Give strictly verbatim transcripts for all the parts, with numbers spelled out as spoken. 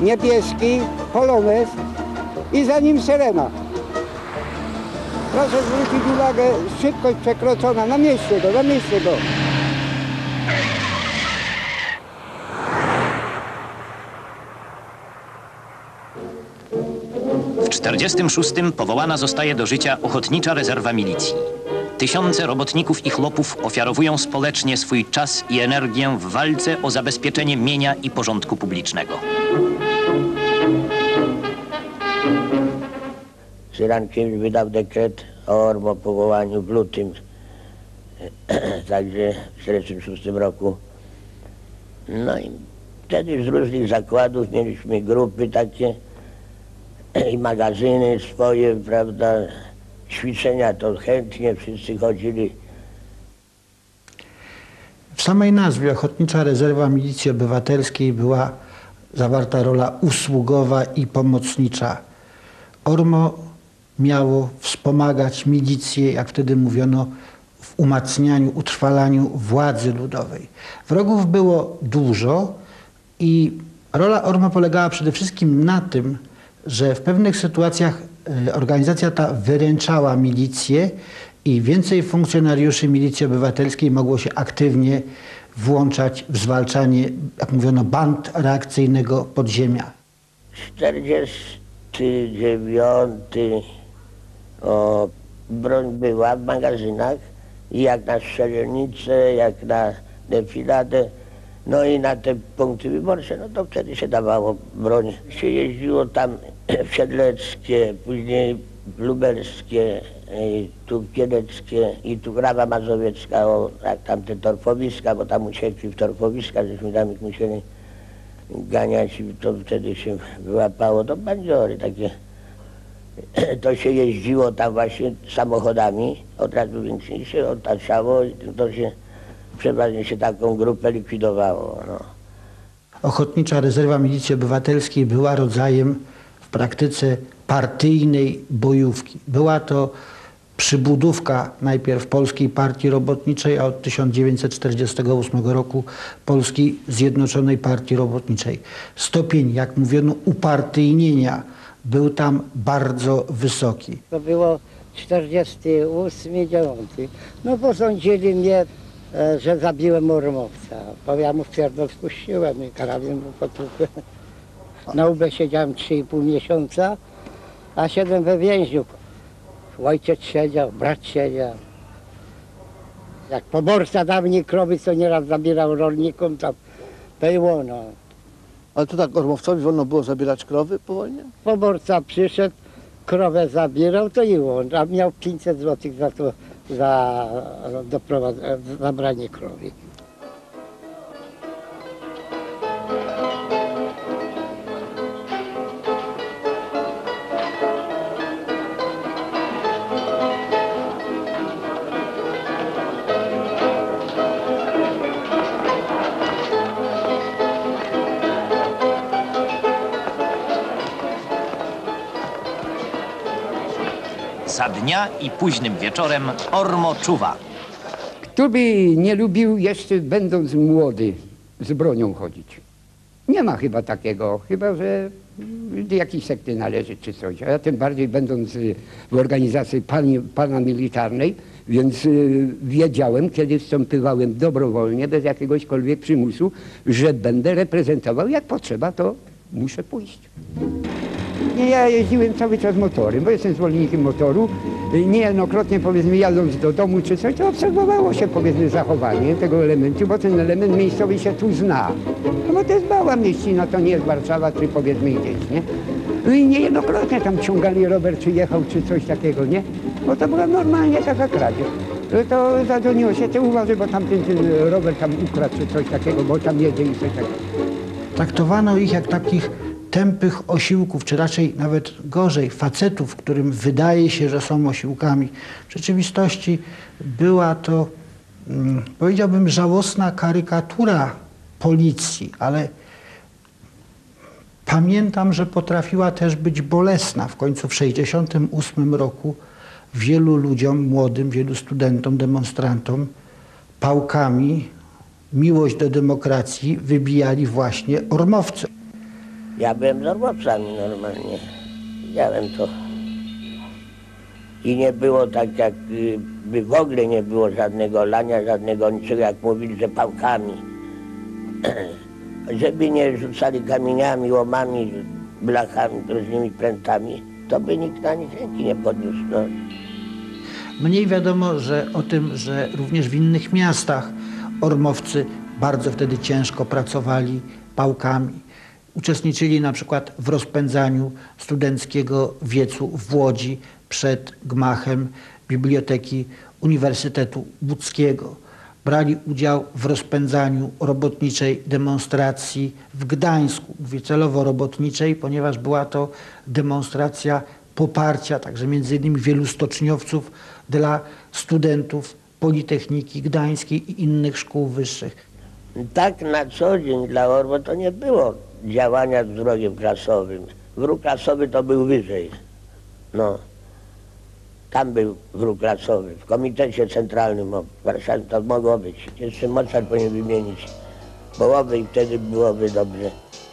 niebieski, polonez i za nim syrena. Proszę zwrócić uwagę, szybkość przekroczona, na mieście go, na mieście go. W czterdziestym szóstym powołana zostaje do życia Ochotnicza Rezerwa Milicji. Tysiące robotników i chłopów ofiarowują społecznie swój czas i energię w walce o zabezpieczenie mienia i porządku publicznego. Cyrankiewicz wydał dekret o ORMO powołaniu w lutym, także w czterdziestym szóstym roku. No i wtedy z różnych zakładów mieliśmy grupy takie i magazyny swoje, prawda, ćwiczenia to chętnie wszyscy chodzili. W samej nazwie Ochotnicza Rezerwa Milicji Obywatelskiej była zawarta rola usługowa i pomocnicza. ORMO miało wspomagać milicję, jak wtedy mówiono, w umacnianiu, utrwalaniu władzy ludowej. Wrogów było dużo i rola ORMO polegała przede wszystkim na tym, że w pewnych sytuacjach organizacja ta wyręczała milicję i więcej funkcjonariuszy Milicji Obywatelskiej mogło się aktywnie włączać w zwalczanie, jak mówiono, band reakcyjnego podziemia. czterdziesty dziewiąty o, broń była w magazynach i jak na strzelnicę, jak na defiladę, no i na te punkty wyborcze, no to wtedy się dawało broń. Się jeździło tam w Siedleckie, później w Lubelskie, i tu Kieleckie i tu Grawa Mazowiecka, o, jak tam te torfowiska, bo tam uciekli w torfowiska, żeśmy tam ich musieli ganiać i to wtedy się wyłapało, to bandziory takie. To się jeździło tam właśnie samochodami, od razu więcej się otaczało i to się przeważnie się taką grupę likwidowało. No. Ochotnicza Rezerwa Milicji Obywatelskiej była rodzajem w praktyce partyjnej bojówki. Była to przybudówka najpierw Polskiej Partii Robotniczej, a od tysiąc dziewięćset czterdziestego ósmego roku Polskiej Zjednoczonej Partii Robotniczej. Stopień, jak mówiono, upartyjnienia był tam bardzo wysoki. To było czterdziesty ósmy, dziewiąty. No posądzili mnie, że zabiłem ormowca. Bo ja mu w pierdol spuściłem i karabin mu potłukłem. Na łbie siedziałem trzy i pół miesiąca, a siedem we więźniu. Ojciec siedział, brat siedział. Jak poborca dawniej krowy, co nieraz zabierał rolnikom, tam było, no. Ale to tak ormowcowi wolno było zabierać krowy po wojnie? Poborca przyszedł, krowę zabierał, to i on, a miał pięćset złotych za to, za zabranie krowy. Za dnia i późnym wieczorem ORMO czuwa. Kto by nie lubił jeszcze będąc młody z bronią chodzić? Nie ma chyba takiego, chyba że do jakiejś sekty należy czy coś. A ja tym bardziej będąc w organizacji paramilitarnej, więc y, wiedziałem, kiedy wstępowałem dobrowolnie, bez jakiegośkolwiek przymusu, że będę reprezentował, jak potrzeba, to muszę pójść. Nie, ja jeździłem cały czas motorem, bo jestem zwolennikiem motoru. Niejednokrotnie, powiedzmy, jadąc do domu czy coś, to obserwowało się, powiedzmy, zachowanie tego elementu, bo ten element miejscowy się tu zna. No bo to jest mała mieścina, to nie jest Warszawa, czy powiedzmy gdzieś, nie? No i niejednokrotnie tam ciągali rower, czy jechał, czy coś takiego, nie? Bo to była normalnie taka kradzież. To zadzwoniło się, ty uważaj, bo tam ten, ten rower tam ukradł, czy coś takiego, bo tam jedzie i coś takiego. Traktowano ich jak takich tępych osiłków, czy raczej nawet gorzej, facetów, którym wydaje się, że są osiłkami. W rzeczywistości była to, hmm, powiedziałbym, żałosna karykatura policji, ale pamiętam, że potrafiła też być bolesna. W końcu w sześćdziesiątym ósmym roku wielu ludziom młodym, wielu studentom, demonstrantom pałkami miłość do demokracji wybijali właśnie ormowcy. Ja byłem z ormowcami normalnie. Widziałem to. I nie było tak, jak by w ogóle nie było żadnego lania, żadnego niczego, jak mówili, że pałkami. Żeby nie rzucali kamieniami, łomami, blachami, różnymi prętami, to by nikt na nich ręki nie podniósł. No. Mniej wiadomo, że o tym, że również w innych miastach ormowcy bardzo wtedy ciężko pracowali pałkami. Uczestniczyli na przykład w rozpędzaniu studenckiego wiecu w Łodzi przed gmachem Biblioteki Uniwersytetu Łódzkiego. Brali udział w rozpędzaniu robotniczej demonstracji w Gdańsku. Mówię celowo robotniczej, ponieważ była to demonstracja poparcia, także między innymi wielu stoczniowców dla studentów Politechniki Gdańskiej i innych szkół wyższych. Tak na co dzień dla Ormo to nie było działania z wrogiem klasowym. Wróg klasowy to był wyżej. No. Tam był wróg klasowy, w Komitecie Centralnym w Warszawie to mogło być. Jeszcze Mozart powinien wymienić połowę i wtedy byłoby dobrze.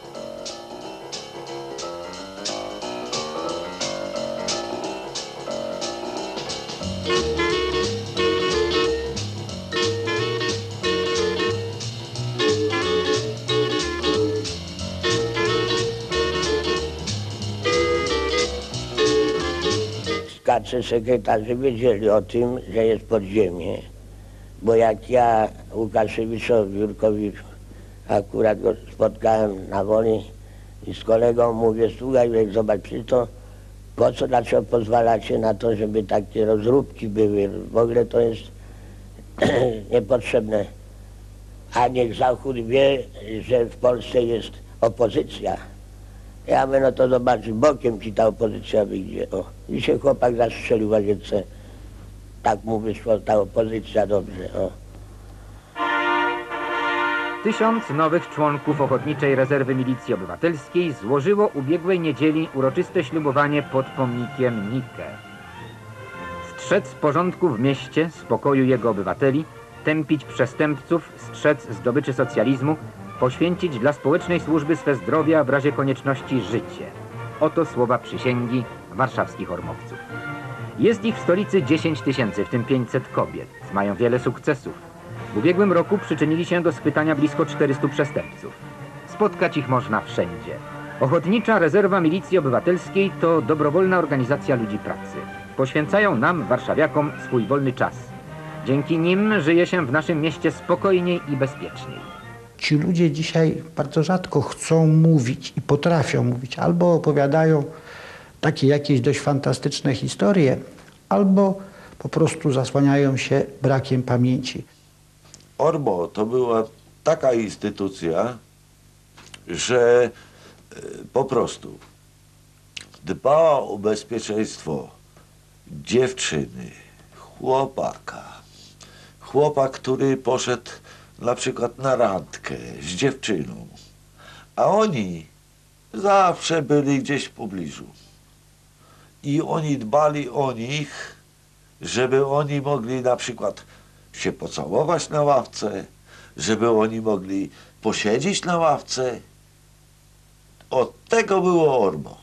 Skacze sekretarze wiedzieli o tym, że jest podziemie, bo jak ja Łukaszewiczowi, Jurkowi akurat go spotkałem na Woli i z kolegą mówię, słuchaj, Jurek, zobacz, przy to po co, dlaczego pozwalacie na to, żeby takie rozróbki były, w ogóle to jest niepotrzebne. A niech Zachód wie, że w Polsce jest opozycja. Ja mówię, no to zobaczy, bokiem ci ta opozycja wyjdzie. O. I się chłopak zastrzelił w łazience. Tak mu wyszła ta opozycja dobrze. O. Tysiąc nowych członków Ochotniczej Rezerwy Milicji Obywatelskiej złożyło ubiegłej niedzieli uroczyste ślubowanie pod pomnikiem Nike. Strzec porządku w mieście, spokoju jego obywateli, tępić przestępców, strzec zdobyczy socjalizmu, poświęcić dla społecznej służby swe zdrowie, a w razie konieczności życie. Oto słowa przysięgi warszawskich ormowców. Jest ich w stolicy dziesięć tysięcy, w tym pięćset kobiet. Mają wiele sukcesów. W ubiegłym roku przyczynili się do schwytania blisko czterystu przestępców. Spotkać ich można wszędzie. Ochotnicza Rezerwa Milicji Obywatelskiej to dobrowolna organizacja ludzi pracy. Poświęcają nam, warszawiakom, swój wolny czas. Dzięki nim żyje się w naszym mieście spokojniej i bezpieczniej. Ci ludzie dzisiaj bardzo rzadko chcą mówić i potrafią mówić. Albo opowiadają takie jakieś dość fantastyczne historie, albo po prostu zasłaniają się brakiem pamięci. Ormo to była taka instytucja, że po prostu dbała o bezpieczeństwo dziewczyny, chłopaka. Chłopak, który poszedł na przykład na randkę z dziewczyną, a oni zawsze byli gdzieś w pobliżu. I oni dbali o nich, żeby oni mogli na przykład się pocałować na ławce, żeby oni mogli posiedzieć na ławce. Od tego było Ormo.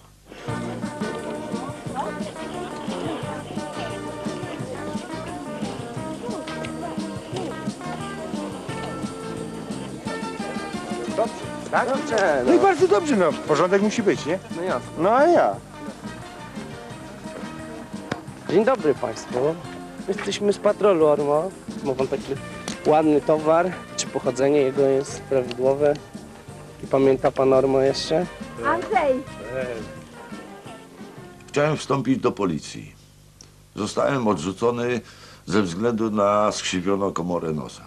Tak? Dobrze, no. no i bardzo dobrze, no. Porządek musi być, nie? No jasne. No a ja. Dzień dobry Państwu. Jesteśmy z patrolu Ormo. Ma Pan taki ładny towar. Czy pochodzenie jego jest prawidłowe? I pamięta Pan Ormo jeszcze? Andrzej! Chciałem wstąpić do policji. Zostałem odrzucony ze względu na skrzywioną komorę nosa.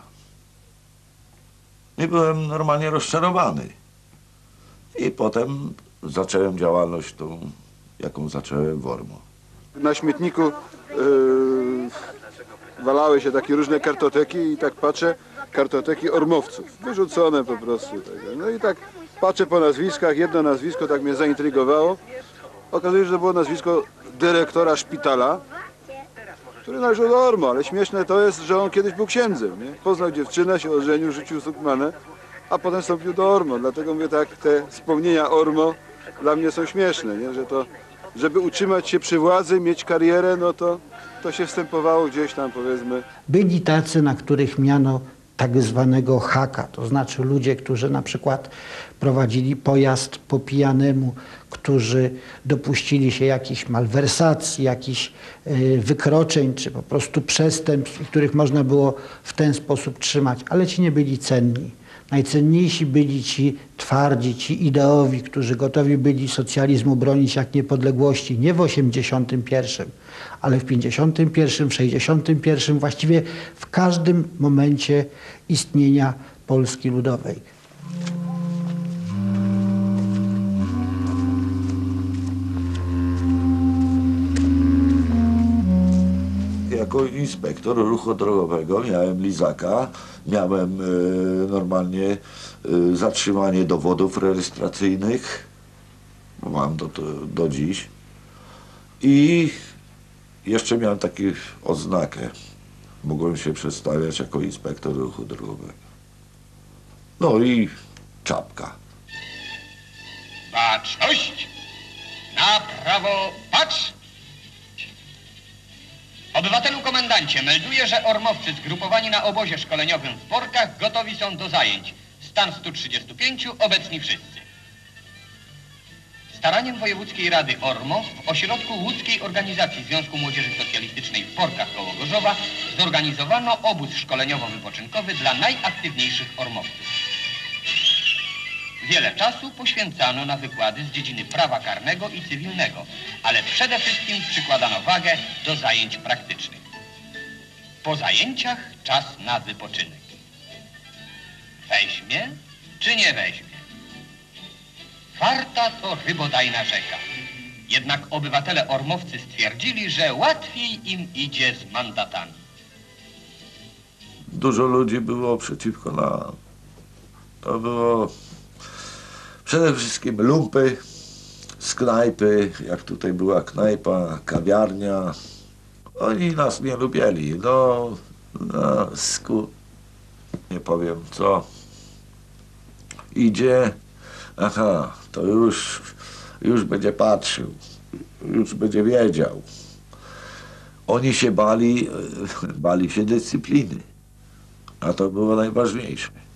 I byłem normalnie rozczarowany. I potem zacząłem działalność tą, jaką zacząłem w Ormo. Na śmietniku yy, walały się takie różne kartoteki i tak patrzę, kartoteki ormowców, wyrzucone po prostu. Tak. No i tak patrzę po nazwiskach, jedno nazwisko tak mnie zaintrygowało. Okazuje się, że to było nazwisko dyrektora szpitala, który należał do Ormo, ale śmieszne to jest, że on kiedyś był księdzem, nie? Poznał dziewczynę, się ożenił, rzucił sukmanę, a potem wstąpił do Ormo. Dlatego mówię tak, te wspomnienia Ormo dla mnie są śmieszne, nie? Że to, żeby utrzymać się przy władzy, mieć karierę, no to, to się wstępowało gdzieś tam, powiedzmy. Byli tacy, na których miano tak zwanego haka, to znaczy ludzie, którzy na przykład prowadzili pojazd po pijanemu, którzy dopuścili się jakichś malwersacji, jakichś y, wykroczeń, czy po prostu przestępstw, których można było w ten sposób trzymać, ale ci nie byli cenni. Najcenniejsi byli ci twardzi, ci ideowi, którzy gotowi byli socjalizmu bronić jak niepodległości, nie w osiemdziesiątym pierwszym, ale w pięćdziesiątym pierwszym, w sześćdziesiątym pierwszym, właściwie w każdym momencie istnienia Polski Ludowej. Jako inspektor ruchu drogowego miałem lizaka, miałem y, normalnie y, zatrzymanie dowodów rejestracyjnych, mam do, do, do dziś, i jeszcze miałem taką oznakę, mogłem się przedstawiać jako inspektor ruchu drogowego. No i czapka. Baczność! Na prawo patrz! Obywatelu komendancie, melduję, że ormowcy zgrupowani na obozie szkoleniowym w Porkach gotowi są do zajęć. Stan stu trzydziestu pięciu, obecni wszyscy. Staraniem Wojewódzkiej Rady Ormów w ośrodku Łódzkiej Organizacji Związku Młodzieży Socjalistycznej w Porkach koło Gorzowa zorganizowano obóz szkoleniowo-wypoczynkowy dla najaktywniejszych ormowców. Wiele czasu poświęcano na wykłady z dziedziny prawa karnego i cywilnego, ale przede wszystkim przykładano wagę do zajęć praktycznych. Po zajęciach czas na wypoczynek. Weźmie czy nie weźmie? Warta to rybodajna rzeka. Jednak obywatele ormowcy stwierdzili, że łatwiej im idzie z mandatami. Dużo ludzi było przeciwko nam. To było przede wszystkim lumpy z knajpy, jak tutaj była knajpa, kawiarnia. Oni nas nie lubili. No, no sku... nie powiem co. Idzie, aha, to już, już będzie patrzył, już będzie wiedział. Oni się bali, bali się dyscypliny, a to było najważniejsze.